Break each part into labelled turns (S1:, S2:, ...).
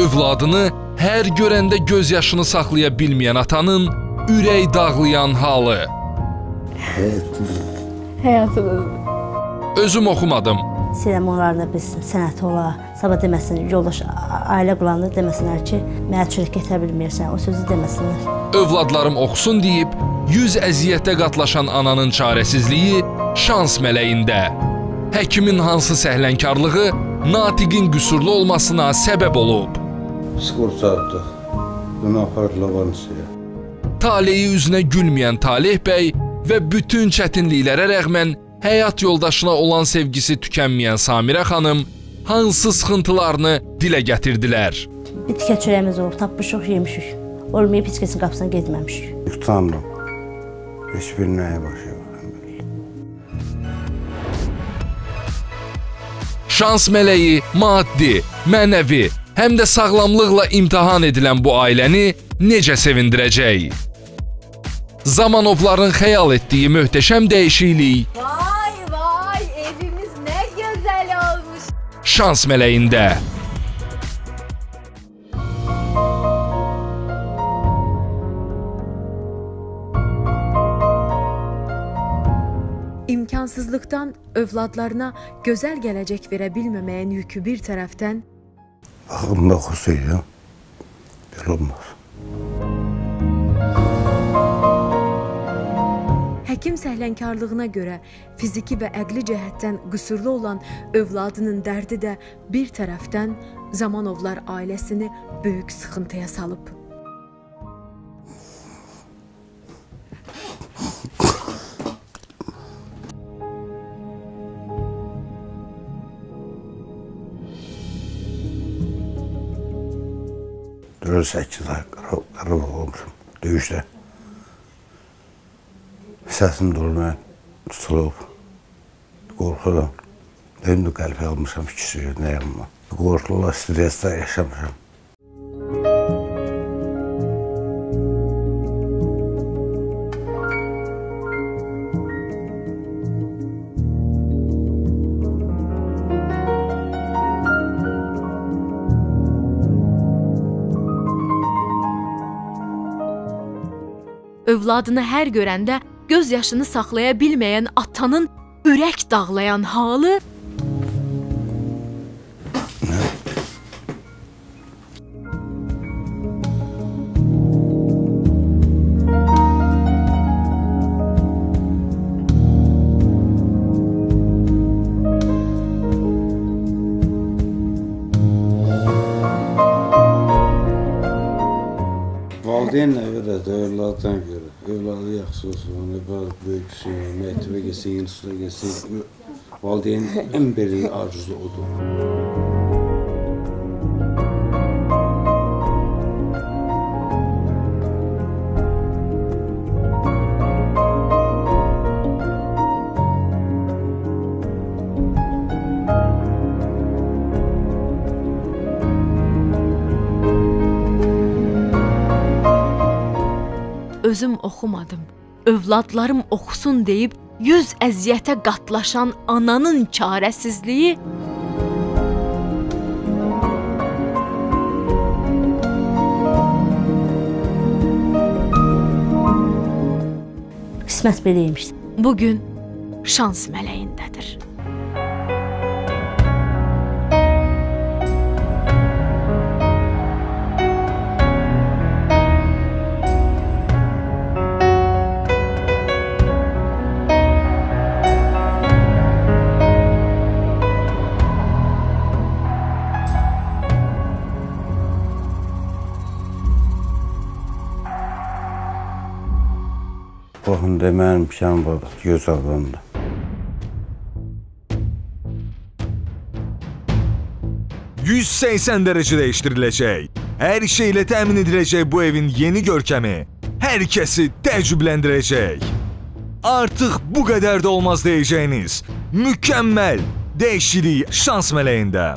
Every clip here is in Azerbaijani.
S1: Övladını hər görəndə göz yaşını saxlaya bilməyən atanın ürək dağlayan halı.
S2: Həyatımızdır.
S1: Özüm oxumadım.
S2: İstəyirəm onların da biz sənəti ola, sabah deməsin, yoldaş ailə qulanında deməsinlər ki, mənə çörək gətirə bilməyirsən, o sözü deməsinlər.
S1: Övladlarım oxusun deyib, 100 əziyyətə qatlaşan ananın çarəsizliyi şans mələyində. Həkimin hansı səhlənkarlığı natiqin qüsurlu olmasına səbəb olub.
S3: Skurçatdıq, bunu apardılar vansiyə.
S1: Taleyi üzünə gülməyən Talih bəy və bütün çətinliklərə rəğmən həyat yoldaşına olan sevgisi tükənməyən Samirə xanım hansı sıxıntılarını dilə gətirdilər.
S2: Bir tikə çörəyimiz olub, tapmışıq, yemişik. Olmayıb heç kəsin qapısına getməmişik.
S3: Utandım. Heç bir nəyə başa baxım.
S1: Şans mələyi maddi, mənəvi, həm də sağlamlıqla imtahan edilən bu ailəni necə sevindirəcək? Zamanovların xəyal etdiyi möhtəşəm dəyişiklik
S4: Vay, evimiz nə gözəl olmuş.
S1: şans mələyində.
S5: İmkansızlıqdan övladlarına gözəl gələcək verə bilməməyin yükü bir tərəfdən,
S3: Ağımda xüsusilə belə olmaz.
S5: həkim səhlənkarlığına görə fiziki və əqli cəhətdən qüsurlu olan övladının dərdi də bir tərəfdən Zamanovlar ailəsini böyük sıxıntıya salıb.
S3: Dörd 8 ay qarabağ olmuşum döyüşdə. Səsim durmaya tutulub, qorxuram. Benim də qəlbə almışam, fikir nəyəm var. Qorxular, stresdə yaşamışam.
S5: Övladını hər görəndə göz yaşını saxlaya bilməyən atanın ürək dağlayan halı
S3: Valideynlə görə də, övladdan görə. Övladı yaxşı olsun, övladı böyük şey, məktəbə gəlsin, instituta gəlsin. Valideynin ən böyük arzusu odur.
S5: özüm oxumadım, övladlarım oxusun deyib 100 əziyyətə qatlaşan ananın çarəsizliyi
S2: Qismət beləymiş.
S5: bugün şans mələyindədir.
S3: Baxın, mənim imkanım var, göz adamda.
S6: ...180 derece değiştiriləcək. Hər şeylə təmin ediləcək bu evin yeni görkəmi hər kəsi təəccübləndirəcək. Artıq bu qədər də olmaz deyəcəyiniz mükəmməl dəyişiklik şans mələyində.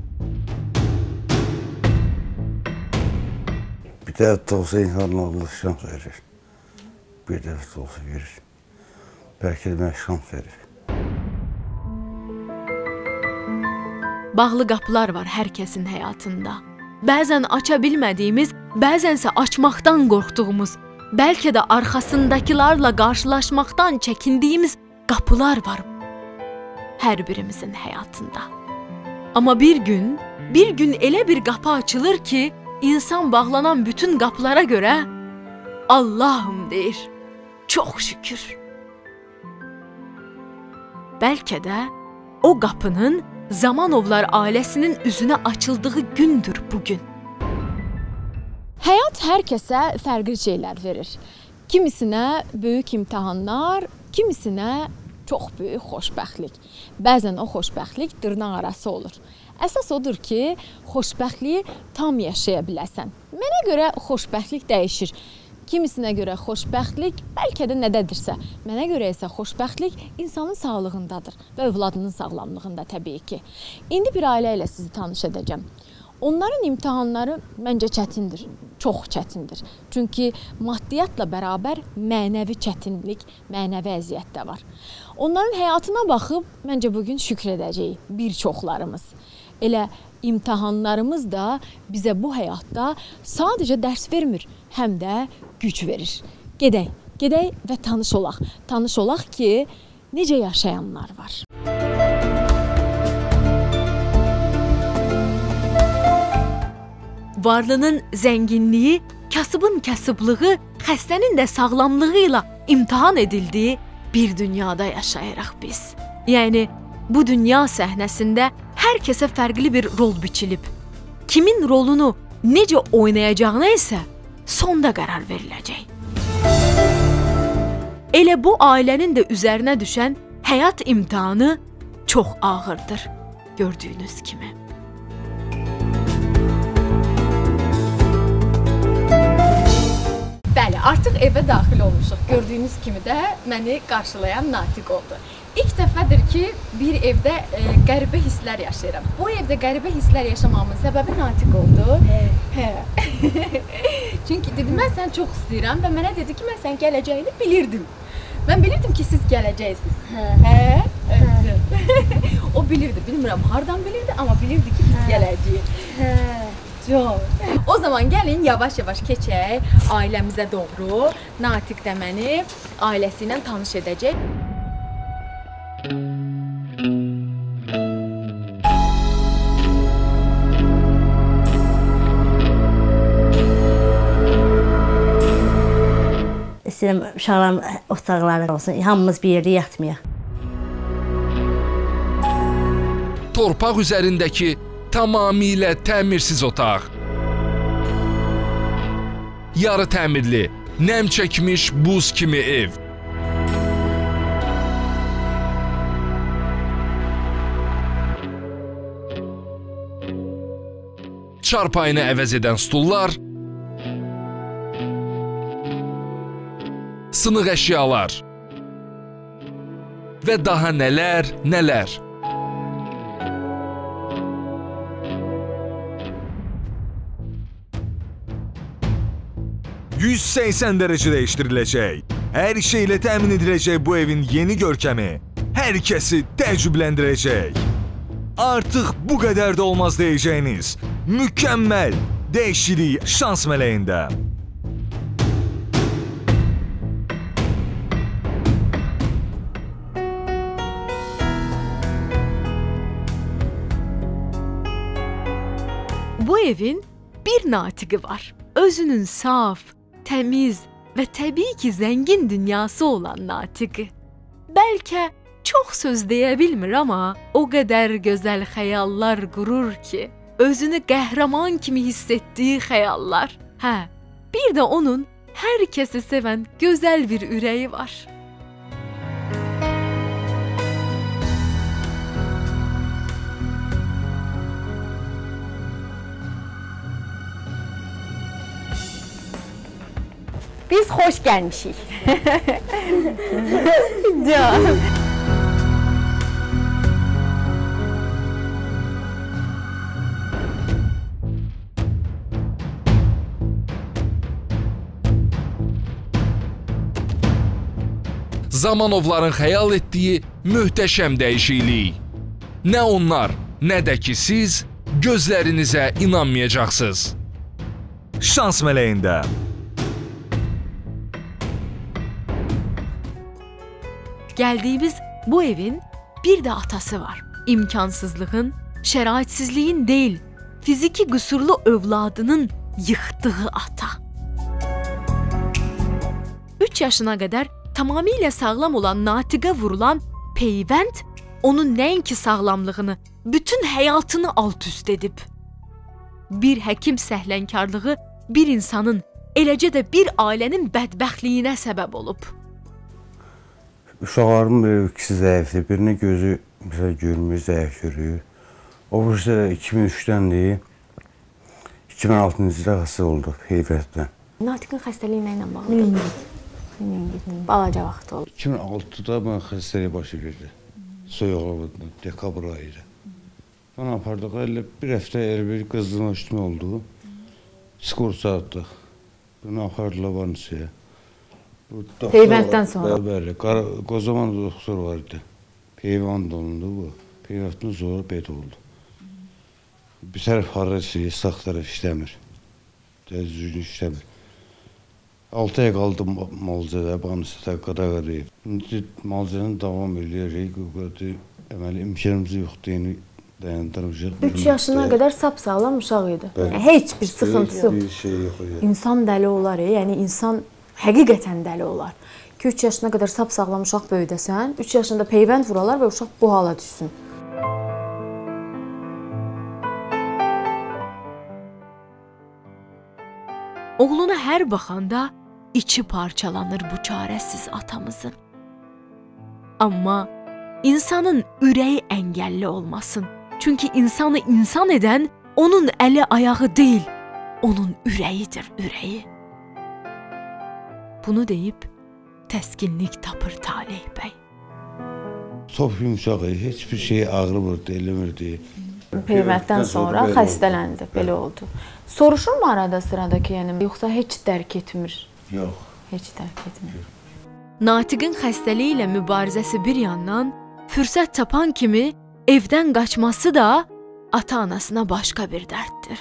S3: Bir tərəfdə olsa insanın Allah şans verir. Bir tərəfdə olsa verir. Bəlkə də mənə şans verir.
S5: Bağlı qapılar var hər kəsin həyatında. bəzən aça bilmədiyimiz, bəzənsə açmaqdan qorxduğumuz, bəlkə də arxasındakılarla qarşılaşmaqdan çəkindiyimiz qapılar var hər birimizin həyatında. Amma bir gün elə bir qapı açılır ki, insan bağlanan bütün qapılara görə Allahım deyir, çox şükür. Bəlkə də o qapının Zamanovlar ailəsinin üzünə açıldığı gündür bugün.
S7: Həyat hər kəsə fərqli şeylər verir. Kimisinə böyük imtahanlar, kimisinə çox böyük xoşbəxtlik. Bəzən o xoşbəxtlik dırnaq arası olur. Əsas odur ki, xoşbəxtliyi tam yaşaya biləsən. Mənə görə xoşbəxtlik dəyişir. Kimisinə görə xoşbəxtlik bəlkə də nədədirsə, mənə görə isə xoşbəxtlik insanın sağlığındadır və övladının sağlamlığında təbii ki. İndi bir ailə ilə sizi tanış edəcəm. Onların imtahanları məncə çətindir, çox çətindir. Çünki maddiyyatla bərabər mənəvi çətinlik, mənəvi əziyyət də var. Onların həyatına baxıb məncə bugün şükr edəcəyik bir çoxlarımız. Elə imtahanlarımız da bizə bu həyatda sadəcə dərs vermir, həm də güc verir. Gedək və tanış olaq. Tanış olaq ki, necə yaşayanlar var.
S5: Varlının zənginliyi, kasıbın kasıblığı, xəstənin də sağlamlığı ilə imtahan edildiyi bir dünyada yaşayırıq biz. Yəni, bu dünya səhnəsində hər kəsə fərqli bir rol biçilib. Kimin rolunu necə oynayacağına isə sonda qərar veriləcək. Elə bu ailənin də üzərinə düşən həyat imtahanı çox ağırdır, gördüyünüz kimi.
S7: Bəli, artıq evə daxil olmuşuq. Gördüyünüz kimi də məni qarşılayan Natiq oldu. İlk dəfədir ki, bir evdə qəribə hisslər yaşayıram. Bu evdə qəribə hisslər yaşamamın səbəbi Natiq oldu. Hə. Çünki dedim, mən səni çox istəyirəm və mənə dedi ki, mən sənin gələcəyini bilirdim. Mən bilirdim ki, siz gələcəksiniz. Hə? O bilirdi, bilmirəm hardan bilirdi, amma bilirdi ki, biz gələcəyik. Hə. O zaman gəlin yavaş-yavaş keçək ailəmizə doğru. Natiq də məni ailəsi ilə tanış edəcək.
S2: İstəyirəm uşaqların otaqları olsun, hamımız bir yerdə yatmayaq.
S1: Torpaq üzərindəki tamamilə təmirsiz otaq. Yarı təmirli, nəm çəkmiş buz kimi ev. Çarpayını əvəz edən stullar, sınıq əşyalar və daha nələr.
S6: 180 dərəcə dəyişdiriləcək. Hər şeylə təmin ediləcək bu evin yeni görkəmi hər kəsi təəccübləndirəcək. Artıq bu qədər də olmaz deyəcəyiniz mükəmməl dəyişiklik şans mələyində.
S5: Bu evin bir natiqi var. Özünün saf, təmiz və təbii ki, zəngin dünyası olan natiqi. Bəlkə çox söz deyə bilmir, amma o qədər gözəl xəyallar qurur ki, özünü qəhrəman kimi hiss etdiyi xəyallar. Hə, bir də onun hər kəsi sevən gözəl bir ürəyi var.
S7: Biz xoş gəlmişik.
S1: Zamanovların xəyal etdiyi möhtəşəm dəyişiklik. Nə onlar, nə də ki siz gözlərinizə inanmayacaqsınız.
S6: Şans mələyində.
S5: Gəldiyimiz bu evin bir də atası var. İmkansızlığın, şəraitsizliyin deyil, fiziki qüsurlu övladının yıxdığı ata. 3 yaşına qədər tamamilə sağlam olan Natiqə vurulan peyvənd onun nəinki sağlamlığını, bütün həyatını alt-üst edib. Bir həkim səhlənkarlığı bir insanın, eləcə də bir ailənin bədbəxtliyinə səbəb olub.
S3: Uşaqlarımın ikisi zəifdir. Birinin gözü məsələn görmür, zəif görür. O birisi 2003-dəndir. 2006-cı ildə xəstə oldu peyvənddən.
S7: Natiqin xəstəliyi nə ilə bağlıdır? Balaca vaxt oldu.
S3: 2006-da mən xəstəliyə başı verdi. Soyuqlavıdan, dekabr ayıydı. Mən apardıq, bir həftə bir qızdırma üstümə oldu. Skorsa atdıq. Bunu apardılar Vanisiyaya.
S7: Peyvənddən sonra?
S3: Bəli, qozaman doktor var idi. Peyvənd olundu bu. Peyvənddən sonra bed oldu. Bir tərəf harası, sağ tərəf işləmir. Düzgün işləmir. 6 ay qaldım müalicədə, Vanisiyada qadağarayıb. İndi müalicəni davam edirik. Əməli imkanımız yoxdur, dayandırmışıq.
S7: 3 yaşına qədər sap-sağlam uşaq idi. Heç bir sıxıntısı yox.
S3: Bir şey yox idi.
S7: İnsan dəli olar, yəni insan həqiqətən dəli olar. 2-3 yaşına qədər sap-sağlam uşaq böyüdəsən, 3 yaşında peyvənd vuralar və uşaq bu hala düşsün.
S5: Oğluna hər baxanda içi parçalanır bu çarəsiz atamızın. Amma insanın ürəyi əngəlli olmasın. Çünki insanı insan edən onun əli ayağı deyil, onun ürəyidir, ürəyi. Bunu deyib təskinlik tapır Talih bəy.
S3: Çox yumşaq, heç bir şey ağrımırdı, eləmirdi.
S7: Peyvənddən sonra xəstələndi, belə oldu. Soruşurmu arada sırada ki, yəni yoxsa heç dərk etmir?
S3: Yox.
S7: Heç dərk etmir.
S5: Natiqin xəstəliyi ilə mübarizəsi bir yandan, fürsət tapan kimi evdən qaçması da ata-anasına başqa bir dərddir.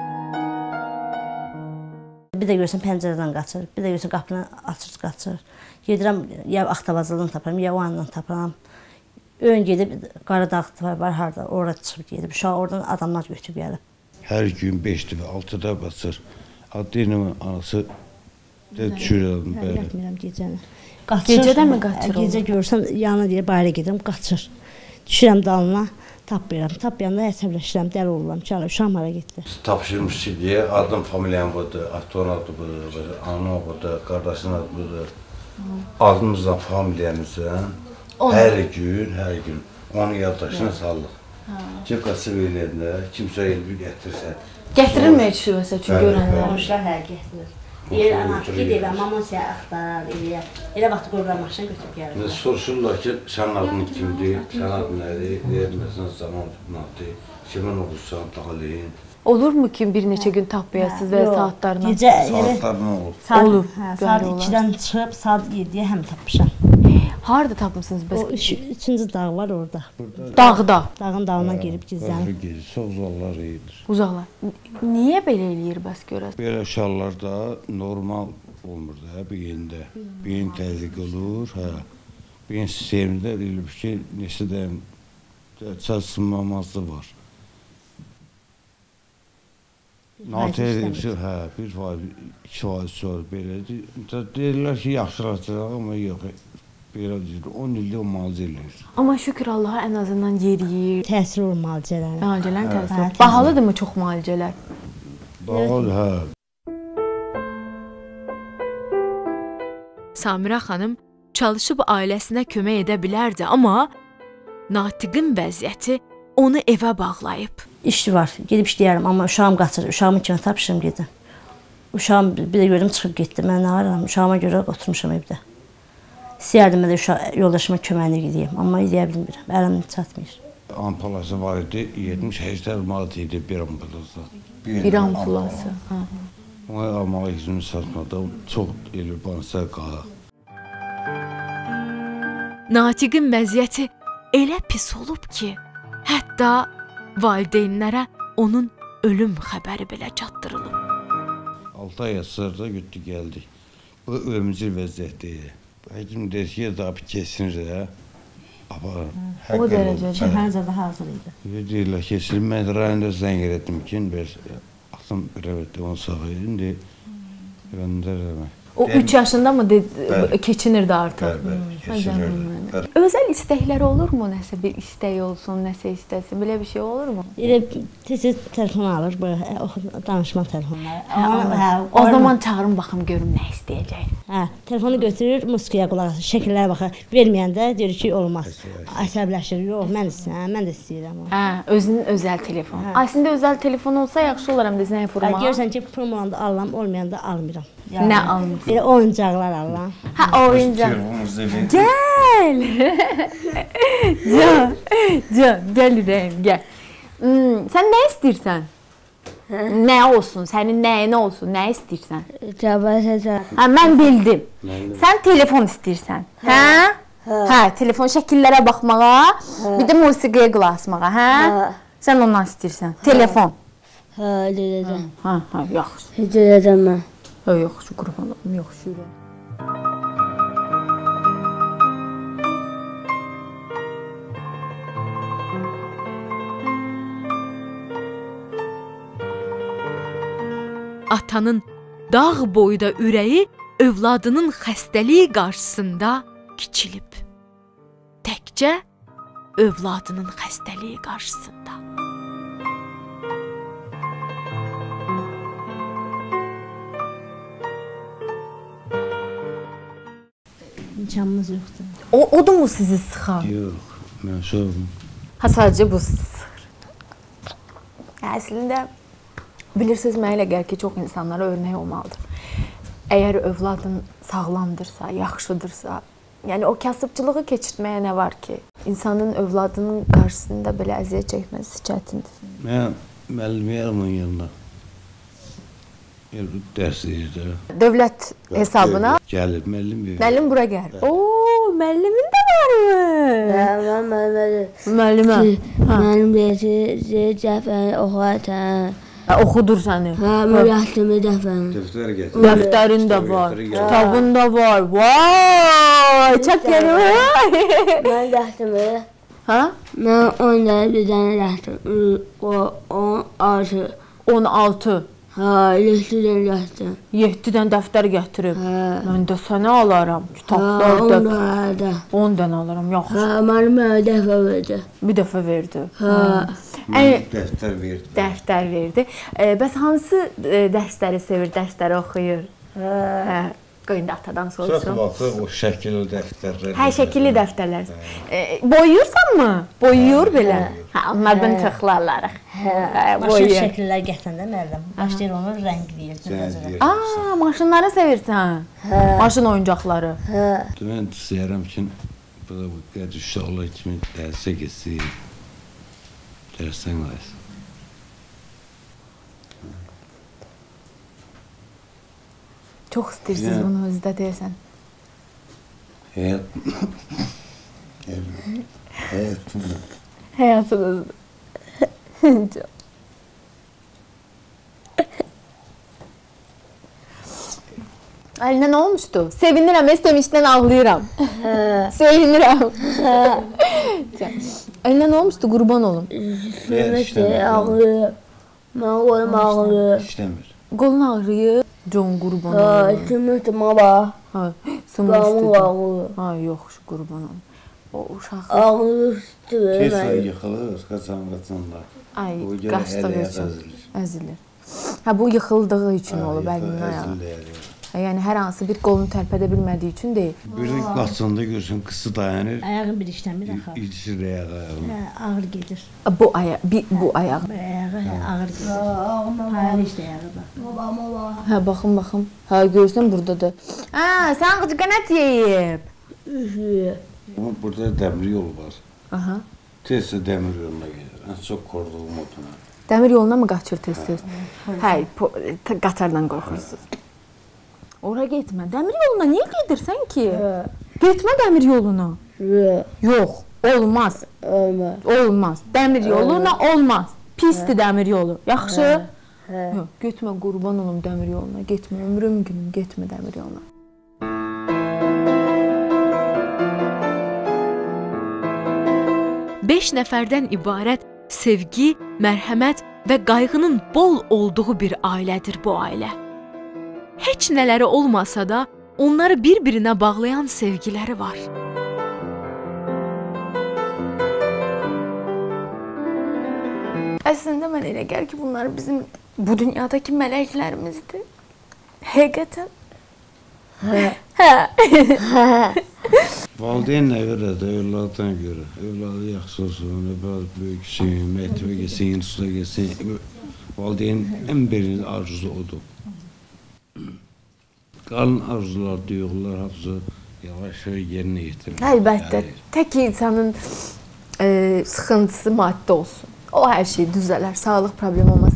S2: Bir də görürsən pəncərədən qaçır, bir də görürsən qapını açır, qaçır. Gedirəm, ya Axtavazlıdan tapıram, ya Vandan tapıram. Ön gedib Qaradağ var harada, orada çıxıb gedib. Uşağı oradan adamlar götürüb gəlib.
S3: Hər gün 5-də və 6-da qaçır. Adıyla anası düşürəm, bəli.
S2: Yatmıram gecəni.
S7: Gecədə mi qaçır?
S2: Gecə görürsən, yanına deyir, bayra gedirəm, qaçır. Düşürəm dalına, tapmıram. Tapmayanda əsəbləşirəm, dəli oluram, çalır, uşağım hara getdi.
S3: Tapşırmış ki, deyə adım, familiyam budur, aktörün adı budur, ana budur, qardaşın adı budur. Adımızdan, familiyamızdan hər gün onun yaddaşına sallıq. Kim qaçıb eləyəndə, kimsə elbir gətirsə.
S7: Gətirirmi heç şübhəsə üçün görənlər?
S2: Qonşular hər gətirir. Deyir, ana, ged evə, maman sənə axtarar, eləyər. Elə vaxt qoyurlar maşına götürüb gəlir.
S3: Soruşurlar ki, sənin adın kimdir, sənin adın nədir, deyirməsən zaman nadı, kimin oxusan, talihin.
S7: Olurmu ki, bir neçə gün tapmayasınız və saatlarına?
S2: Gecə
S3: Saatlarına olur.
S2: olur. Saat 2-dən çıxıb, saat 7-yə həm tapmışam.
S7: Harada tapmısınız bəs?
S2: O 3-cü dağ var orada.
S7: Dağda.
S2: Dağın dağına girib gizlənib.
S3: Çox uzaqlar edir.
S7: Uzaqlar. Niyə belə eləyir bəs görəsən?
S3: Belə uşaqlarda normal olmur da beyində. Beyin təzyiq olur, hə. Beyin sistemində deyilib ki, neçə dəyəm çalışmamazlığı var. Natiyyə hə, 1%, 2% belədir. Deyirlər ki, yaxşılaşdıraq, amma yox. Belə deyir, 10 ildə o müalicə eləyir.
S7: Amma şükür Allaha ən azından yeriyir.
S2: Təsir olur müalicələrin.
S7: Müalicələrin təsiri. Bahalıdırmı çox müalicələr?
S3: Bahalı, hə.
S5: Samirə xanım çalışıb ailəsinə kömək edə bilərdi, amma Natiqin vəziyyəti onu evə bağlayıb.
S2: İş var, gedib işləyərəm, amma uşağım qaçır. Uşağımın kimi tapışım gedim. Uşağım bir də gördüm çıxıb getdi. Mən nə varam? Uşağıma görə oturmuşam evdə. İstəyərdim mən də yoldaşıma köməyini edeyim, amma edə bilmirəm. Əlim çatmır.
S3: Ampulası var idi, 70-80 manat idi bir ampulası.
S7: Bir ampulası.
S3: Onu almağa izin satmadım, çox elib bansa qalaq.
S5: Natiqin vəziyyəti elə pis olub ki, hətta valideynlərə onun ölüm xəbəri belə çatdırılıb.
S3: 6 ay sırada gitti geldik. Bu ölümcül vəziyyətdeydi. Həkim dedi ki, daha bir kesinir də.
S7: O dərəcədə.
S2: Şəhər hazır idi.
S3: Deyirlər kesinir. Mən rayonda zəng etdim ki, atım rəvətdə onu sağ edin, göndərəm.
S7: O 3 yaşında mı keçinirdi artıq?
S3: Bəli, keçinirdi.
S7: Özəl istəkləri olurmu? Nəsə bir istək olsun, nəsə istəsin, belə bir şey olurmu?
S2: Elə tez telefon alır, danışma telefonları.
S7: O zaman çağırın baxım görüm nə istəyəcək.
S2: Hə, telefonu götürür, musiqiyə qulaq asır, şəkillərə baxır. Verməyəndə deyir ki, olmaz. Əsəbləşir. Yox, mən istəyirəm, mən də istəyirəm.
S7: Hə, özünün özəl telefonu. Əslində özəl telefon olsa yaxşı olaram desən informasiya.
S2: Görürsən ki, promoda alıram, olmayanda almıram.
S7: Nə almırsın?
S2: Elə oyuncaqlar alıram.
S7: Hə, oyuncaq. Gəl. Gəl ürəyim, gəl. Sən nə istəyirsən? Nə olsun? Sənin nəyinə olsun? Nə istəyirsən? Hə, mən bildim. Sən telefon istəyirsən. Hə? Hə, telefon şəkillərə baxmağa, bir də musiqiyə qulaq asmağa, hə? Sən ondan istəyirsən. Telefon.
S8: Hə, dedəcəm.
S7: Hə, yaxşı.
S8: Heç dedəcəm mən.
S7: Hə, yaxşı, qurban olum, yaxşı.
S5: Atanın dağ boyda ürəyi övladının xəstəliyi qarşısında kiçilib. Təkcə övladının xəstəliyi qarşısında.
S2: İmkanımız yoxdur.
S7: O da mı sizi sıxar?
S3: Yox, mən soğum.
S7: Ha, sadəcə bu sizi sıxır. Əslində, bilirsiniz, mənə elə gəlir ki, çox insanlara örnək olmalıdır. Əgər övladın sağlamdırsa, yaxşıdırsa, yəni o kasıbçılığı keçirtməyə nə var ki? İnsanın övladının qarşısında belə əziyyət çəkməsi çətindir.
S3: Mən müəllimiyəm onun yanına. Dərs deyirdi.
S7: Dövlət hesabına
S3: Gəlir, müəllim verir.
S7: müəllim bura gəlir. Oo, müəllimin də var mı? Müəllimə.
S8: Mənim deyəcək, Cəfər oxuyatən.
S7: Oxudur səni.
S8: Hə, mən yaxşımı dəfən.
S3: Dəftər gətir.
S7: Dəftərin də var, kitabın da var. Vay, çək gəlir.
S8: Mən yaxşımı.
S7: Hə?
S8: Mən 10 dənə bir dənə yaxşım. 16.
S7: 16.
S8: Hə, 7 dənə yaxşım.
S7: 7 dənə dəftər gətirib. Mən də sənə alaram. Kitablar
S8: 10
S7: da.
S8: dənə.
S7: 10 dənə alaram, yaxşı.
S8: Hə, mənə dəfə verdi.
S7: Bir dəfə verdi.
S3: Mən dəftər verdi.
S7: Dəftər verdi. Bəs hansı dərsləri sevir, dərsləri oxuyur? Hə. Qoyun da atadan
S3: Çox
S7: soruşum.
S3: vaxt o şəkilli dəftərlər.
S7: Hə, şəkilli dəftərlər. Boyuyursan mı? Boyuyur belə. Hə, onlardan çoxlarlarıq.
S2: Maşın şəkillər gətirəndə müəllim başlayır onu rəngləyir.
S7: Aa, maşınları sevirsən? Maşın oyuncaqları.
S3: Mən istəyirəm ki, bu da bu qədər uşaqlar kimi dərsə getsin. Dərsdən qalsın.
S7: Çox istəyirsiniz bunu özdə deyəsən. Həyatınızda. Əlinə nə olmuşdu? Sevinirəm, sevinçdən ağlayıram. Sevinirəm. Əlinə nə olmuşdu? Qurban olum.
S8: Ağrıyor. Mən qolum ağrıyor.
S3: İşləmir.
S7: Qolun ağrıyır. Con qurban olum.
S8: Sümürdüm baba.
S7: Ha,
S8: Qolum ağrıyor.
S7: Ha, yox, qurban olum. O uşaq.
S8: Ağrıyor üstüme.
S3: Tez ay yıxılır, qaçanlar.
S7: Ay, qaçdığı üçün əzilir. Hə, bu yıxıldığı üçün olub əlinin ayağı. Yəni hər hansı bir qolunu tərpədə bilmədiyi üçün deyil.
S3: Birdən qaçanda görürsən qısı dayanır.
S2: Ayağın bir işləmir axı.
S3: İlişir ayağını.
S2: Hə, ağır gedir.
S7: Bu ayağı.
S2: Ayağı ağır gedir. Ayağı işte ayağı da.
S7: Hə, baxım. Hə, görürsən burdadır. Hə, sən qıcqanət yeyib.
S3: Amma burada dəmir yol var.
S7: Aha.
S3: Tezcə dəmir yoluna gedir. Ən çox qorxduğum odur.
S7: Dəmir yoluna mı qaçır tez-tez? Hə, qatardan qorxursunuz. Ora getmə. Dəmir yoluna niyə gedirsən ki? Getmə dəmir yoluna. Yox, olmaz. Olmaz. Dəmir yoluna olmaz. Pisdir dəmir yolu. Yaxşı? Yox, getmə qurban olum dəmir yoluna, getmə ömrüm günüm, getmə dəmir yoluna.
S5: Beş nəfərdən ibarət sevgi, mərhəmət və qayğının bol olduğu bir ailədir bu ailə. Heç nələri olmasa da onları bir-birinə bağlayan sevgiləri var.
S7: Əslində mən elə gəlir ki, bunlar bizim bu dünyadakı mələklərimizdir. Həqiqətən.
S3: Valideynlə görə də, övladdan görə. Övladı yaxşı olsun, övladı böyüksün, məktəbə getsin, instituta getsin. Valideynin ən birinci arzusu odur. Qalın arzular, duyğular, hafızı yavaş-yavaş yerinə yetirir.
S7: Əlbəttə. Tək insanın sıxıntısı maddi olsun. O hər şey düzələr, sağlıq problemi olmasa.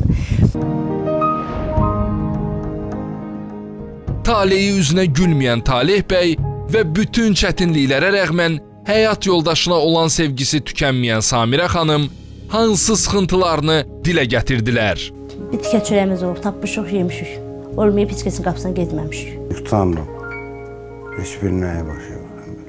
S1: Taleyi üzünə gülməyən Taleh bəy və bütün çətinliklərə rəğmən həyat yoldaşına olan sevgisi tükənməyən Samirə xanım hansı sıxıntılarını dilə gətirdilər?
S2: Bir tikə çörəyimiz olub, tapmışıq, yemişik. Olmayıb heç kəsin qapısına getməmişik.
S3: Utandım. Heç bir nəyə başa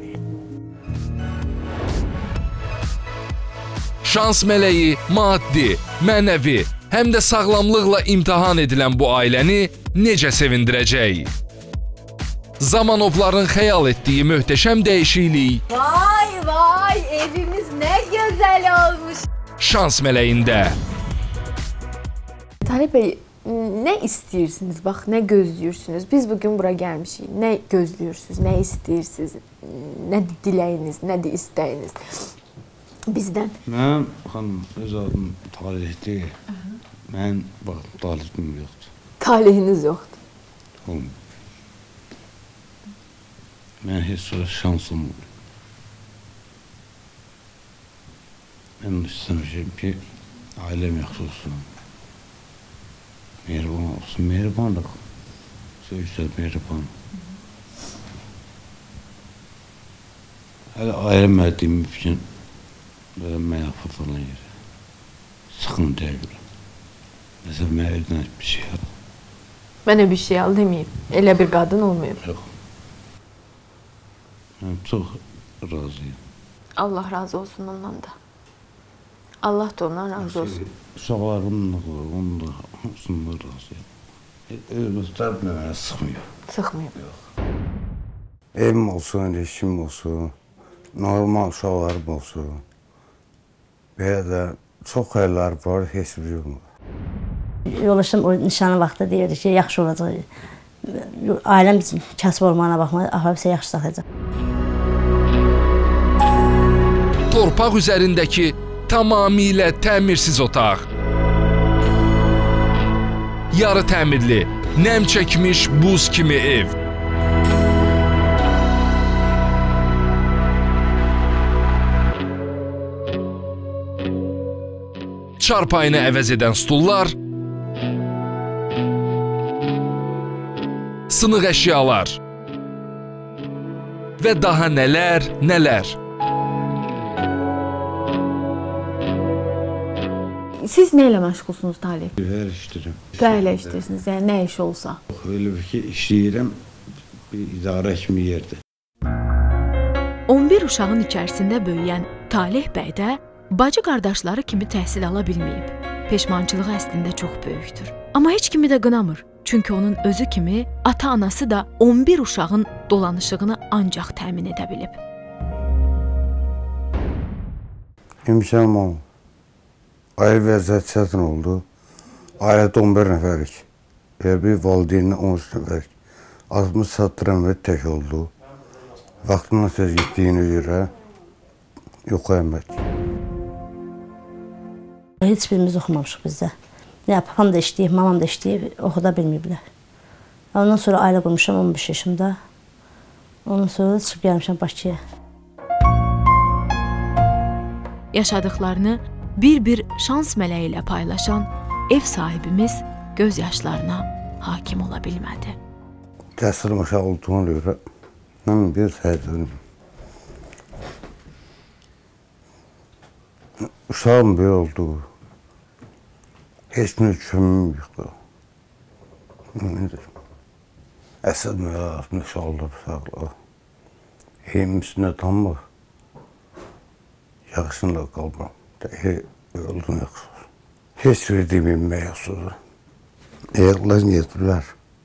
S1: Şans mələyi maddi, mənəvi, həm də sağlamlıqla imtahan edilən bu ailəni necə sevindirəcək? Zamanovların xəyal etdiyi möhtəşəm dəyişiklik
S4: Vay vay evimiz ne güzel olmuş.
S1: şans mələyində.
S7: Talib bəy, nə istəyirsiniz? Bax, nə gözləyirsiniz? Biz bugün bura gəlmişik. Nə gözləyirsiniz? Nə istəyirsiniz? Nədir diləyiniz? Nədir istəyiniz? Bizdən.
S3: Mənim xanım, öz adım Talihdir. Mən, bax, talihim yoxdur.
S7: Talihiniz yoxdur.
S3: Olmuyor. Mən heç sonra şansım olur. Mən istəmişim ki, ailəm yaxşı olsun. Mehriban olsun. Mehribanlıq. Söysəz mehriban. Hələ ayrılmadığım üçün belə mənə fırlanan yerə. Sıxıntıya görə. Məsələn, mən evdən bir şey aldım.
S7: Mənə bir şey al deməyib. Elə bir qadın olmayıb.
S3: Yox. Mən çox razıyım.
S7: Allah razı olsun ondan da. Allah da ondan razı olsun.
S3: Uşaqlarımla var, onunla hamısından razıyım. Özbəklər mənə sıxmıyor.
S7: Sıxmayıb.
S3: Evim olsun, eşim olsun, normal uşaqlarım olsun. Belə də çox xəyirlər var, heç bir yoxdur.
S2: Yoldaşım o nişanı vaxtı deyirdi ki, yaxşı olacaq. Ailəm kasıb olmağına baxma, ahvabsə yaxşı saxlayacaq.
S1: Torpaq üzərindəki tamamilə təmirsiz otaq. Yarı təmirli, nəm çəkmiş buz kimi ev. Çarpayını əvəz edən stullar, sınıq əşyalar və daha nələr, nələr.
S7: Siz nə ilə məşğulsunuz Talib?
S3: Hər işdirəm.
S7: Fəhlə işləyirsiniz, yəni nə iş olsa.
S3: Öyle bir ki, işləyirəm bir idarə kimi yerdə.
S5: 11 uşağın içərisində böyüyən Taleh bəy də bacı qardaşları kimi təhsil ala bilməyib. Peşmançılığı əslində çox böyükdür. Amma heç kimi də qınamır. Çünki onun özü kimi ata-anası da 11 uşağın dolanışığını ancaq təmin edə bilib.
S3: İmkanım oldu. Ailə vəziyyəti çətin oldu. Ailədə 11 nəfərik. Bir valideyninə 13 nəfərik. Adımı çatdıran və tək oldu. Vaxtından söz getdiyinə görə yox əmək.
S2: Heç birimiz oxumamışıq bizdə. Ya papam da işləyib, mamam da işləyib, oxuda bilməyiblər. Ondan sonra ailə qurmuşam 15 yaşımda. Ondan sonra da çıxıb gəlmişəm Bakıya.
S5: Yaşadıqlarını bir şans mələyi ilə paylaşan ev sahibimiz göz yaşlarına hakim ola bilmədi.
S3: Təhsilim aşağı olduğuna görə mən bir səhədənim. Uşağım belə oldu. Heç bir üçümüm yoxdur. Əsəd müəllim, şaldır, sağlar. Eğimizdə tanımır. Yaxşınla qalmam. Öldüm yaxşı. Heç bir deməyim məyəxsuzdur. Ayaqlar yetirlər.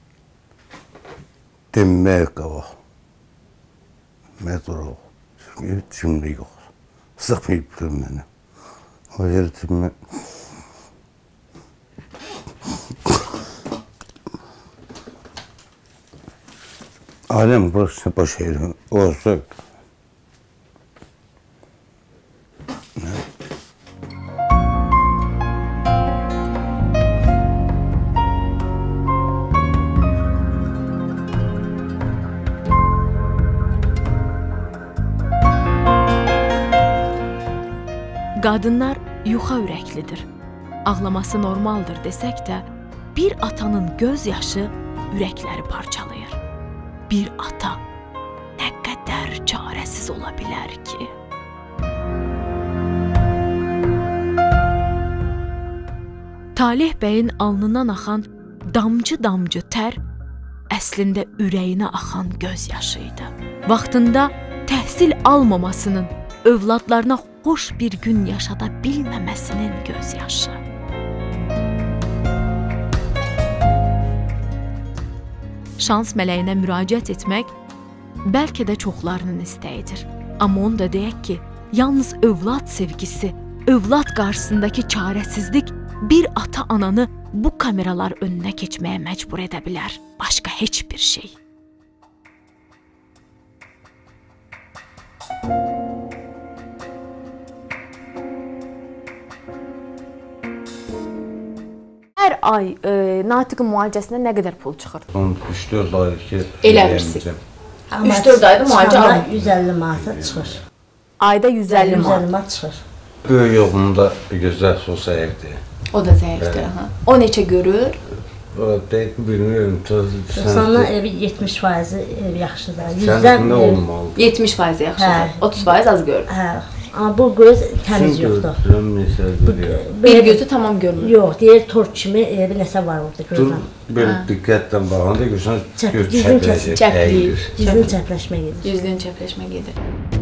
S3: Demək qabaq. Məduraq. Çünki cümlə yox. Sıxmayıb biləm məni. O yer cümlə... Alem burası boş yerim. Olsa...
S5: Qadınlar yuxa ürəklidir. Ağlaması normaldır desək də, bir atanın göz yaşı ürəkləri parçalayır. Bir ata nə qədər çarəsiz ola bilər ki? Talih bəyin alnından axan damcı-damcı tər əslində ürəyinə axan göz yaşı idi. Vaxtında təhsil almamasının, övladlarına xoş bir gün yaşada bilməməsinin göz yaşı. Şans mələyinə müraciət etmək bəlkə də çoxlarının istəyidir. Amma onu da deyək ki, yalnız övlad sevgisi, övlad qarşısındakı çarəsizlik bir ata-ananı bu kameralar önünə keçməyə məcbur edə bilər. Başqa heç bir şey.
S7: Hər ay Natiqin müalicəsinə nə qədər pul çıxır?
S3: 3-4 ay ki...
S7: Elə bilsin. 3-4 ayda müalicə alın.
S2: 150 manata çıxır.
S7: Ayda 150 manat.
S2: 150 manat çıxır.
S3: Böyük yoxluğunda gözəl sol zəifdir.
S7: O da zəifdir. O neçə görür?
S3: Bilmiyorum.
S2: Sonra 70% yaxşıdır.
S3: Sən nə olmalı?
S7: 70% yaxşıdır. 30% az görür.
S2: Hə. Amma bu göz təmiz yoxdur.
S7: Bir gözü tamam görmür.
S2: Yox, deyir tork kimi bir nəsə var orada gözdən.
S3: Bir diqqətlə baxanda görsən göz
S7: çəpləşir.
S2: Dizin çəpləşmə gedir.
S7: Yüzünün çəpləşmə gedir.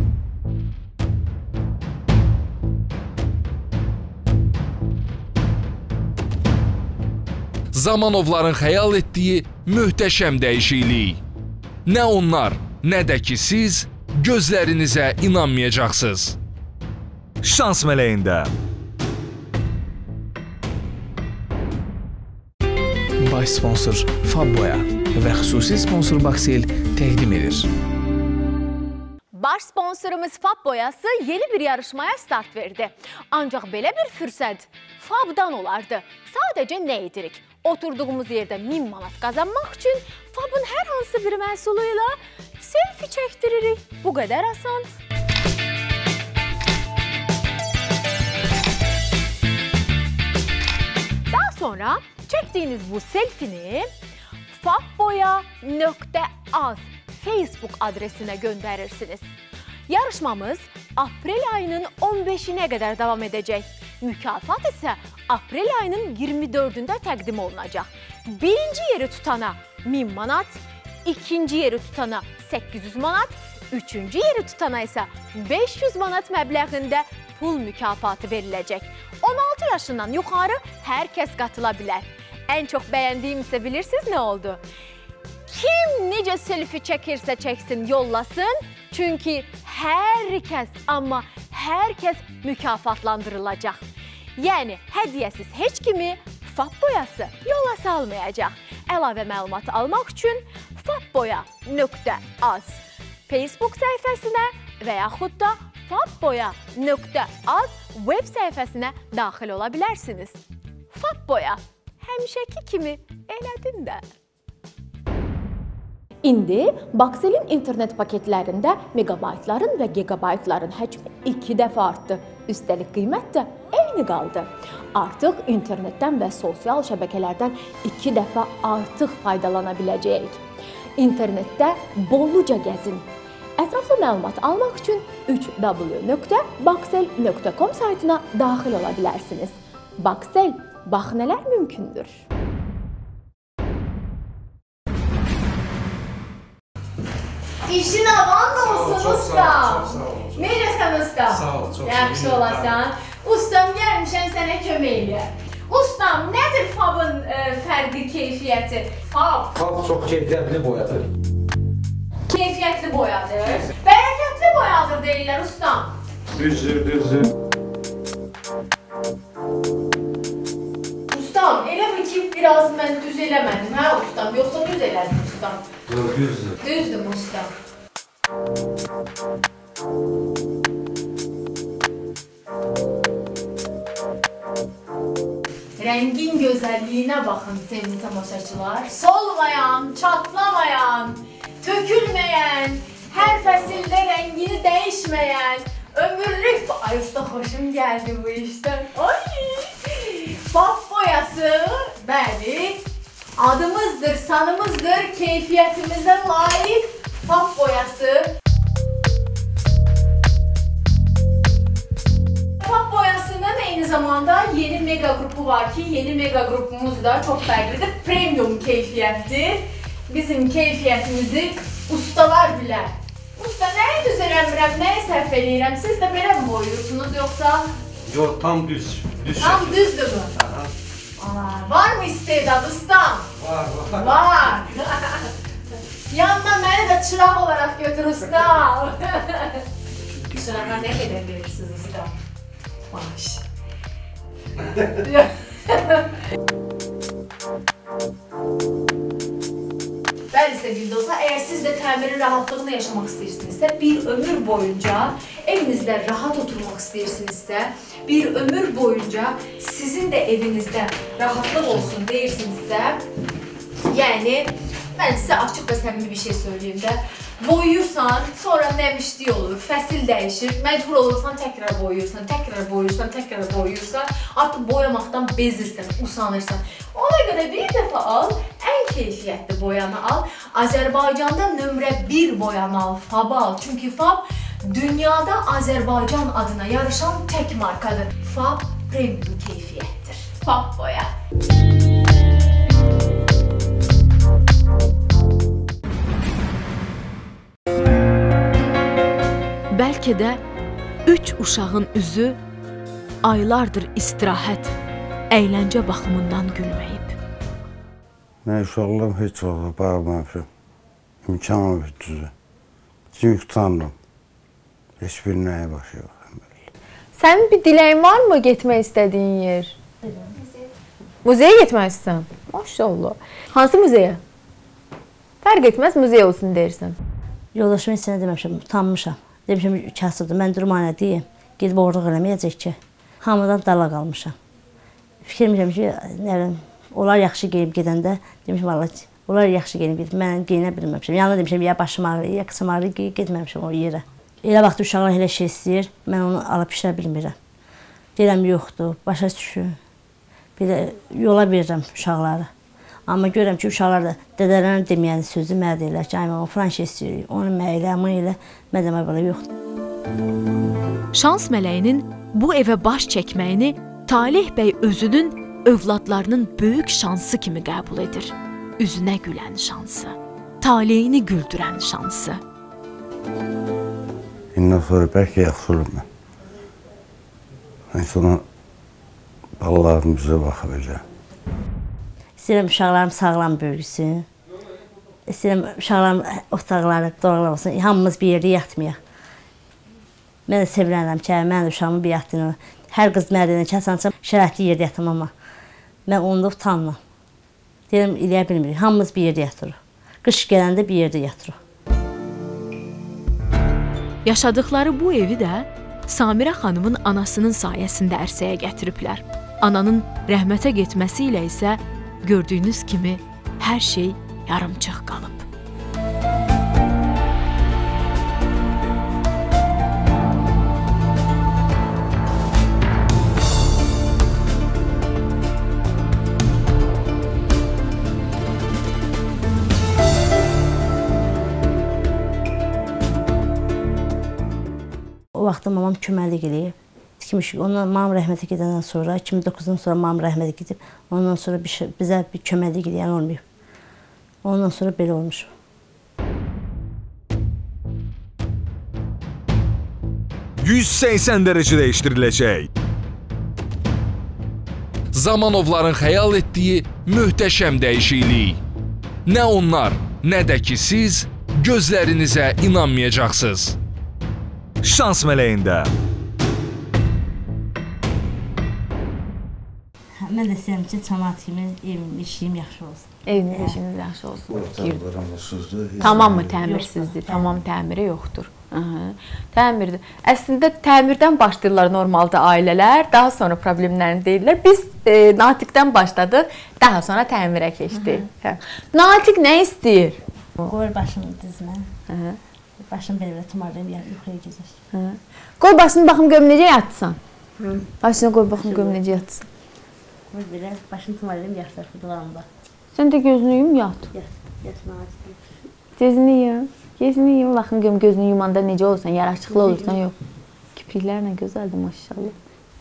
S1: Zamanovların xəyal etdiyi möhtəşəm dəyişiklik. Nə onlar, nə də ki siz gözlərinizə inanmayacaqsınız.
S6: Şans mələyində.
S9: Baş sponsor Fabboya və xüsusi sponsor Baksel təqdim edir.
S4: Baş sponsorumuz Fab boyası yeni bir yarışmaya start verdi. Ancaq belə bir fürsət Fab'dan olardı. Sadəcə nə edirik? Oturduğumuz yerdə 1000 manat qazanmaq üçün Fab'ın hər hansı bir məhsuluyla selfie çəkdiririk. Bu qədər asan. Daha sonra çəkdiyiniz bu selfini fabboya.az Facebook adresinə göndərirsiniz. Yarışmamız aprel ayının 15-nə qədər davam edəcək. Mükafat isə aprel ayının 24-də təqdim olunacaq. Birinci yeri tutana 1000 manat, ikinci yeri tutana 800 manat, üçüncü yeri tutana isə 500 manat məbləğində pul mükafatı veriləcək. 16 yaşından yuxarı hər kəs qatıla bilər. Ən çox bəyəndiyim isə bilirsiniz nə oldu? Kim necə selfie çəkirsə çəksin, yollasın. Çünki hər kəs, amma hər kəs mükafatlandırılacaq. Yəni, hədiyyəsiz heç kimi Fab boyası yola salmayacaq. Əlavə məlumat almaq üçün fabboya.az Facebook səhifəsinə və yaxud da fabboya.az web səhifəsinə daxil ola bilərsiniz. Fabboya, həmişəki kimi elədin də.
S7: İndi Baksel'in internet paketlərində megabaytların və gigabaytların həcmi 2 dəfə artdı. Üstəlik qiymət də eyni qaldı. Artıq internetdən və sosial şəbəkələrdən 2 dəfə artıq faydalana biləcəyik. İnternetdə bolluca gəzin. Ətraflı məlumat almaq üçün www.baksel.com saytına daxil ola bilərsiniz. Baksel
S4: bax nələr mümkündür. İşin avan olsun ustam. Necəsən ustam?
S10: Sağ ol, çox
S4: yaxşı olasan. Ustam, gəlmişəm sənə kömək eləyər. Ustam, nədir FAB-ın fərqi, keyfiyyəti? FAB
S10: çox keyfiyyətli boyadır.
S4: Keyfiyyətli boyadır. Bərəkətli boyadır deyirlər ustam.
S10: Düzdür.
S4: Ustam, elə mi ki, biraz mən düz eləmədim, hə ustam? Yoxsa düz elədim ustam?
S10: Yox, düzdür.
S4: Düzdür ustam. Rəngin gözəlliyinə baxın sevgili tamaşaçılar. Solmayan, çatlamayan, tökülməyən, hər fəsildə rəngini dəyişməyən, ömürlük... Ay usta, xoşum gəldi bu işdən. FAB boyası, bəli, adımızdır, sanımızdır, keyfiyyətimizə layiq FAB boyası. FAB boyasının eyni zamanda yeni mega qrupu var ki, yeni mega qrupumuz da çox fərqlidir, premium keyfiyyətdir. Bizim keyfiyyətimizi ustalar bilər. Usta, nəyi düz eləmirəm, nəyi səhv eləyirəm? Siz də belə mi boyuyursunuz, yoxsa?
S10: Yox, tam düz.
S4: Tam düzdür mü? Var mı istedad ustam? Var. Yanına məni də çıraq olaraq götür ustam. Çırağa nə qədər verirsiniz ustam? Maaş. Bəli sevgili dostlar, əgər siz də təmirin rahatlığını yaşamaq istəyirsinizsə, bir ömür boyunca evinizdə rahat oturmaq istəyirsinizsə, bir ömür boyunca sizin də evinizdə rahatlıq olsun deyirsinizsə, yəni, mən sizə açıq və səmimi bir şey söyleyeyim də, boyuyursan, sonra nəmişlik olur, fəsil dəyişir, məcbur olursan, təkrar boyuyursan, təkrar boyuyursan, artıq boyamaqdan bezirsən, usanırsan. Ona görə bir dəfə al, ən keyfiyyətli boyanı al, Azərbaycanda nömrə 1 boyanı al, FAB-ı al. Çünki FAB dünyada Azərbaycan adına yarışan tək markadır. FAB premium keyfiyyətdir. FAB boya.
S5: Bəlkə də 3 uşağın üzü aylardır istirahət, əyləncə baxımından gülməyib.
S3: Mən uşaqlarım heç vaxt bağırmamışım. İmkanım yok düzü. Çünki utandım. Heç bir nəyə başı yox.
S7: Sənin bir diləyin var mı getmək istədiyin yer? Muzeyə getmək istəyirsən? Maşallah. Hansı muzeyə? Fərq etməz, muzey olsun deyirsən.
S2: Yoldaşım heç sənə deməmişəm, utanmışam. Demişəm, kasıbdır, mən durmana deyim, gedib oğurluq eləməyəcək ki. Hamıdan dala qalmışam. Fikirmişəm ki, onlar yaxşı geyib gedəndə, demişəm, vallahi, onlar yaxşı geyib gedib, mən geyinə bilməmişəm. Yanına demişəm, ya başım ağrıyır, ya qısım ağrıyır, getməmişəm o yerə. Elə vaxt uşaqlar elə şey istəyir, mən onu alıb pişirə bilmirəm. Deyirəm, yoxdur, başa düşün. Belə yola verirəm uşaqları. Amma görürəm ki, uşaqlar da dədələrin deməyən sözü mənə deyirlər ki, o franşiz istəyir, onu məylə, bunu elə, mən demə belə yoxdur.
S5: Şans mələyinin bu evə baş çəkməyini Talih bəy özünün övladlarının böyük şansı kimi qəbul edir. Üzünə gülən şansı, taleyini güldürən şansı.
S3: İndən sonra bəlkə yaxşı olur mən. Mən sonra balalarım bizə baxa biləcəm.
S2: İstəyirəm uşaqlarım sağlam böyüsün. İstəyirəm uşaqlarım otaqları, doğrular olsun. Hamımız bir yerdə yatmayaq. Mən də sevirəm ki, mən də uşağımın bir yatdığını, hər qız mərdiyyədən kəsansam, şərətli yerdə yatım amma. Mən onda utanmam. Deyirəm, eləyə bilmirik. Hamımız bir yerdə yatırıq. Qış gələndə bir yerdə yatırıq.
S5: Yaşadıkları bu evi də Samirə xanımın anasının sayəsində ərsəyə gətiriblər. Ananın rəhmətə getməsi ilə isə gördüyünüz kimi hər şey yarımçıq qalıb.
S2: O vaxtda mamam köməklik eləyib. tikmişik. Ondan mamam rəhmətə gedəndən sonra, 2009-dan sonra mamam rəhmətə gedib, ondan sonra bizə bir köməklik edən olmayıb. Ondan sonra belə olmuş.
S6: ...180 dərəcə dəyişdiriləcək.
S1: Zamanovların xəyal etdiyi möhtəşəm dəyişiklik. Nə onlar, nə də ki siz gözlərinizə inanmayacaqsınız.
S6: Şans mələyində.
S2: Mən də istəyirəm ki, cəmaət kimi evim, işim yaxşı olsun.
S7: Eviniz, işiniz yaxşı olsun. Tamam mı təmirsizdir? Tamam təmiri yoxdur. Təmirdir. Əslində təmirdən başlayırlar normalda ailələr, daha sonra problemlərini deyirlər. Biz Natiqdən başladıq, daha sonra təmirə keçdik. Natiq nə istəyir?
S2: Qoyur başını dizmə. Başını belə tumarlayım, yuxuya gedir.
S7: Qoy başını baxım görüm necə yatsan. Başını qoy baxım görüm necə yatsan.
S2: Qoy belə başını tumarlayım, yatır divarımda.
S7: Sən də gözünü yum, yat.
S2: Yat Natiq.
S7: Gözünü yum. Gözünü yum, baxın görüm gözünü yumanda necə olursan, yaraşıqlı olursan, yox. Kipriklərlə gözəldir, maşallah.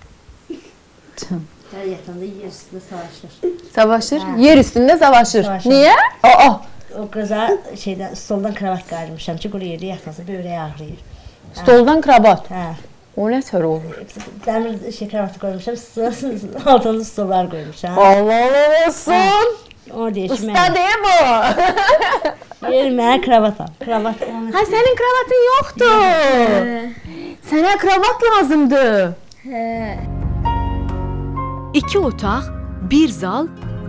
S2: Hər yatanda yer üstündə savaşır.
S7: Savaşır? Yer üstündə savaşır. Niyə?
S2: O qıza stoldan kravat qayırmışam ki, quru yerdə yatmasa böyrəyi ağrıyır.
S7: Stoldan kravat?
S2: Hə.
S7: O nə tör olur?
S2: Dəmir kravatı qoymuşam, altında stollar qoymuşam.
S7: Allah olsun! Usta deyir bu!
S2: Yer mənə kravat al.
S7: Ha, sənin kravatın yoxdur. Sənə kravat lazımdır. 2 otaq, 1 zal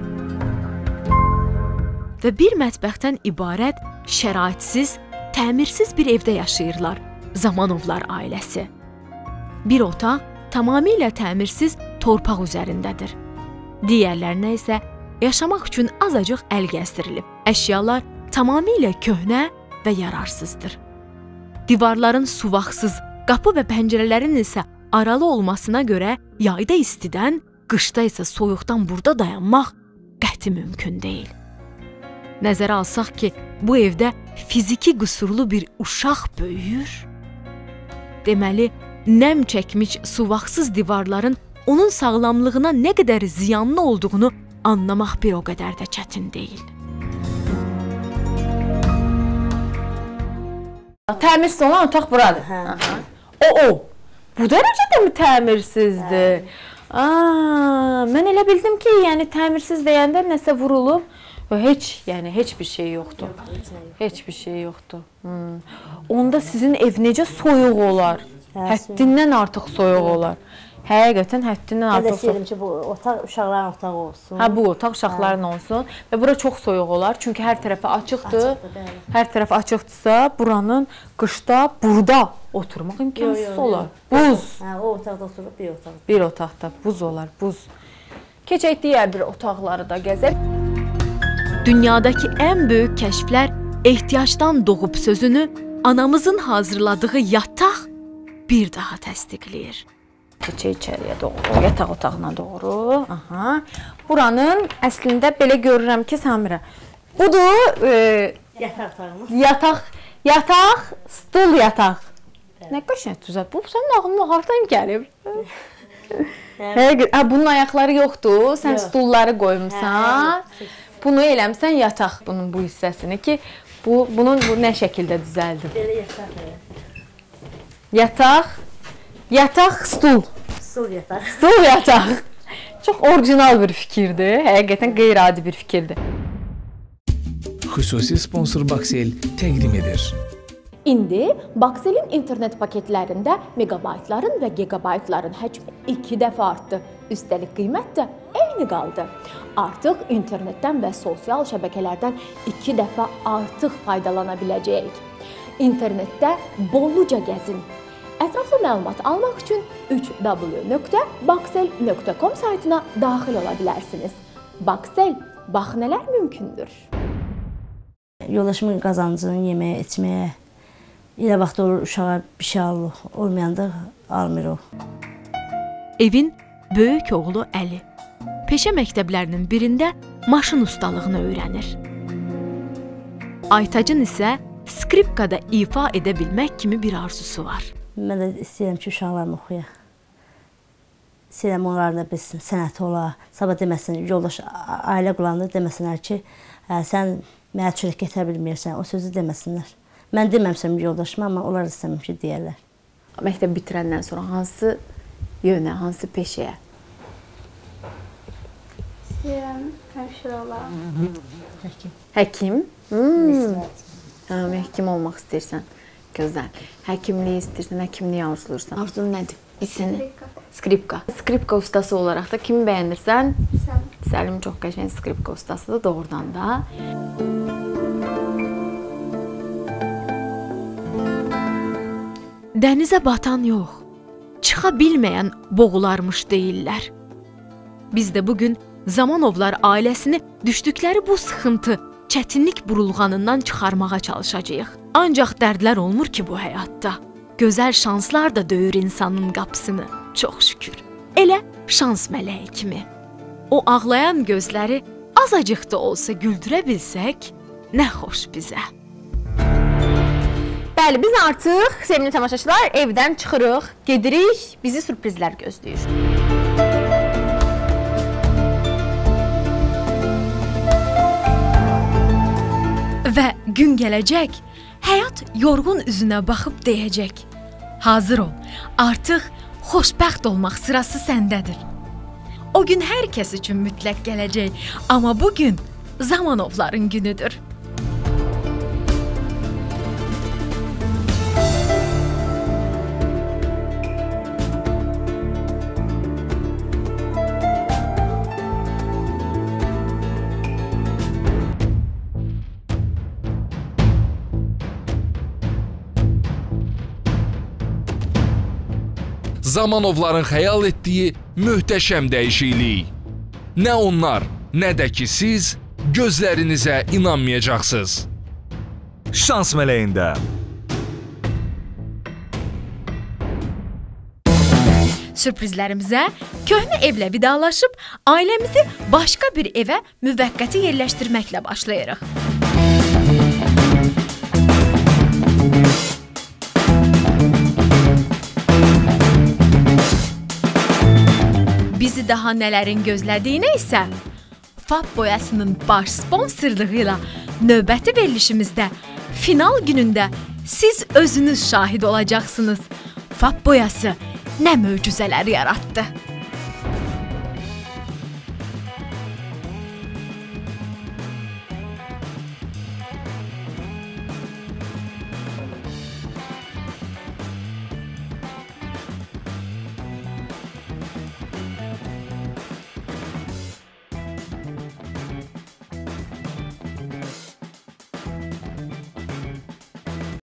S7: və 1 mətbəxdən ibarət şəraitsiz, təmirsiz bir evdə yaşayırlar Zamanovlar ailəsi. Bir otaq tamamilə təmirsiz torpaq üzərindədir. Digərlərinə isə yaşamaq üçün azacıq əl gəzdirilib. Əşyalar tamamilə köhnə və yararsızdır. Divarların suvaqsız, qapı və pəncərələrin isə aralı olmasına görə yayda istidən, qışda isə soyuqdan burada dayanmaq qəti mümkün deyil. Nəzərə alsaq ki, bu evdə fiziki qüsurlu bir uşaq böyüyür. Deməli, nəm çəkmiş suvaqsız divarların onun sağlamlığına nə qədər ziyanlı olduğunu anlamaq bir o qədər də çətin deyil. Təmirsiz olan otaq buradır. Bu dərəcədə mi təmirsizdir? Mən elə bildim ki, yəni təmirsiz deyəndə nəsə vurulub. Heç bir şey yoxdur. Heç bir şey yoxdur. Onda sizin ev necə soyuq olar? Həddindən artıq soyuq olar. Həqiqətən həddindən artıq soyuq.
S2: Mən də istəyirəm ki, bu otaq uşaqların otağı olsun.
S7: Bu otaq uşaqların olsun və bura çox soyuq olar. Çünki hər tərəfi açıqdır. Hər tərəf açıqdırsa, buranın qışda burada oturmaq imkansız olar. Buz.
S2: O otaqda oturub bir otaq.
S7: Bir otaqda buz olar, buz. Keçək digər bir otaqları da gəzək. Dünyadakı ən böyük kəşflər ehtiyacdan doğub sözünü anamızın hazırladığı yataq bir daha təsdiqləyir. Keçək içəriyə doğru, yataq otağına doğru. Buranın əslində belə görürəm ki, Samirə, budur
S2: yataq otağımız.
S7: Yataq, stul yataq. Nə qəşəng düzəlt. Bu sənin ağlına hardan gəlib? Bunun ayaqları yoxdur, sən stulları qoymuşsan. Bunu eləmsən yataq, bunun bu hissəsini ki, bunun nə şəkildə düzəldir?
S2: Belə yataq.
S7: Yataq, yataq, stul.
S2: Stul yataq.
S7: Stul yataq. Çox orijinal bir fikirdir, həqiqətən qeyri-adi bir fikirdir.
S9: Xüsusi sponsor Baksel təqdim edir.
S4: İndi Bakselin internet paketlərində megabaytların və gigabaytların həcmi 2 dəfə artdı. Üstəlik qiymət də eyni qaldı. Artıq internetdən və sosial şəbəkələrdən 2 dəfə artıq faydalana biləcəyik. İnternetdə bolluca gəzin. Ətraflı məlumat almaq üçün www.baksel.com saytına daxil ola bilərsiniz. Baksel, bax nələr mümkündür.
S2: Yoldaşımın qazancını yeməyə, içməyə, elə vaxt olur uşağa bir şey alır, olmayanda almır o.
S5: Evin böyük oğlu Əli peşə məktəblərinin birində maşın ustalığını öyrənir. Aytacın isə skripkada ifa edə bilmək kimi bir arzusu var.
S2: Mən də istəyirəm ki, uşaqlarım oxuya. istəyirəm onların da bilsin, sənəti ola. Sabah deməsin, yoldaş ailə qurandır, deməsinlər ki, sən mənə çörək gətirə bilməyirsən, o sözü deməsinlər. Mən deməmişəm yoldaşıma, amma onlar istəməm ki, deyərlər.
S7: Məktəb bitirəndən sonra hansı yönə, hansı peşəyə?
S8: İstəyirəm həmşirə olarım.
S7: Həkim? Həkim olmaq istəyirsən. Gözəl. Həkimliyi istəyirsən, həkimliyi arzulursan. Arzun nədir? Skripka. Skripka ustası olaraq da kimi bəyənirsən? Səlim çox qəşəng skripka ustasıdır, doğrudan da.
S5: Dənizə batan yox, çıxa bilməyən boğularmış deyirlər. Biz də bugün Zamanovlar ailəsini düşdükləri bu sıxıntı, çətinlik burulğanından çıxarmağa çalışacağıq. Ancaq dərdlər olmur ki bu həyatda. Gözəl şanslar da döyür insanın qapısını, çox şükür. Elə şans mələyi kimi. O ağlayan gözləri azacıq da olsa güldürə bilsək, nə xoş bizə.
S7: Bəli, biz artıq, sevgili tamaşaçılar, evdən çıxırıq, gedirik, bizi sürprizlər gözləyir.
S5: Və gün gələcək, həyat yorğun üzünə baxıb deyəcək. Hazır ol, artıq xoşbəxt olmaq sırası səndədir. O gün hər kəs üçün mütləq gələcək, amma bugün Zamanovların günüdür.
S1: Zamanovların xəyal etdiyi möhtəşəm dəyişiklik. Nə onlar, nə də ki siz gözlərinizə inanmayacaqsınız.
S6: Şans mələyində.
S5: Sürprizlərimizə köhnə evlə vidalaşıb ailəmizi başqa bir evə müvəqqəti yerləşdirməklə başlayırıq. Bizi daha nələrin gözlədiyinə isə Fab boyasının baş sponsorluğu ilə növbəti verilişimizdə final günündə siz özünüz şahid olacaqsınız. Fab boyası nə möcüzələr yaratdı.